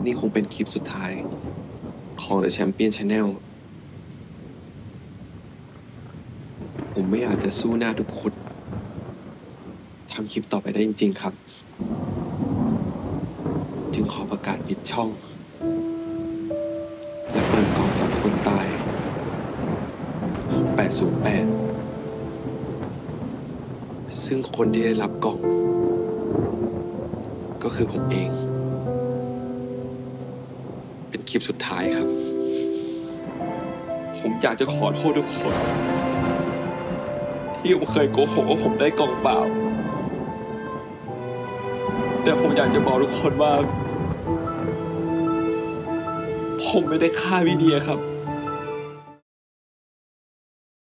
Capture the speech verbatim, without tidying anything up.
นี่คงเป็นคลิปสุดท้ายของ The Champion Channel ผมไม่อยากจะสู้หน้าทุกคนทำคลิปต่อไปได้จริงๆครับจึงขอประกาศปิดช่องและเปิดกล่องจากคนตายห้องแปดศูนย์แปดซึ่งคนที่ได้รับกล่องก็คือผมเองเป็นคลิปสุดท้ายครับผมอยากจะขอโทษทุกคนที่ผมเคยโกหกว่าผมได้กล่องเปล่าแต่ผมอยากจะบอกทุกคนว่าผมไม่ได้ฆ่าพี่เดียครับ